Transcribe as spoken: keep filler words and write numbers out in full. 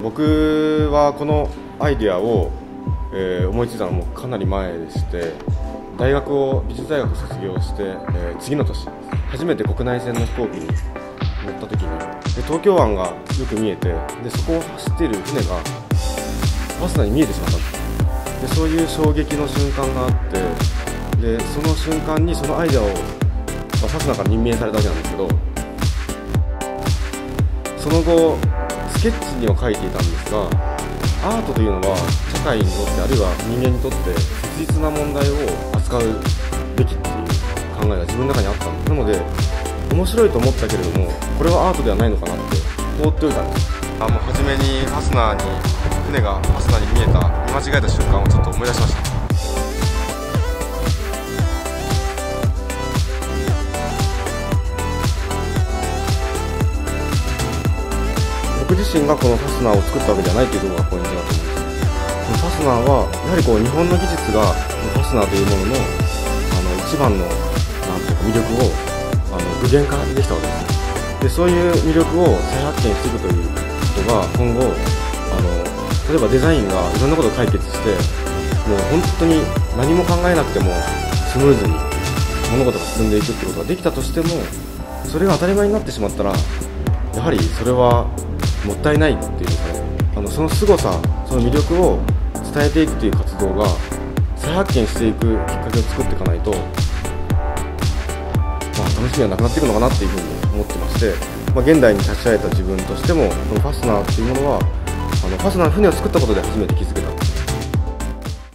僕はこのアイデアを、えー、思いついたのもかなり前でして、大学を美術大学を卒業して、えー、次の年初めて国内線の飛行機に乗った時にで東京湾がよく見えて、でそこを走っている船がファスナーに見えてしまったんです。でそういう衝撃の瞬間があって、でその瞬間にそのアイデアを、まあ、ファスナーから任命されたわけなんですけど、その後スケッチには書いていたんですが、アートというのは社会にとってあるいは人間にとって切実な問題を扱うべきっていう考えが自分の中にあったんです。なので面白いと思ったけれども、これはアートではないのかなって放っておいたんです。あもう初めにファスナーに船がファスナーに見えた見間違えた瞬間をちょっと思い出しました。僕自身がこのファスナーを作ったわけではないというところがポイントだと思うんです。ファスナーはやはりこう日本の技術がファスナーというもののあの一番のなんていうか魅力をあの具現化できたわけです。でそういう魅力を再発見していくということが今後あの例えばデザインがいろんなことを解決してもう本当に何も考えなくてもスムーズに物事が進んでいくってことができたとしても、それが当たり前になってしまったらやはりそれはもったいないっていうんですかね。あのその凄さ、その魅力を伝えていくという活動が再発見していくきっかけを作っていかないと、まあ、楽しみはなくなっていくのかなっていうふうに思ってまして、まあ、現代に立ち会えた自分としてもこのファスナーっていうものはあのファスナーの船を作ったことで初めて気づけた。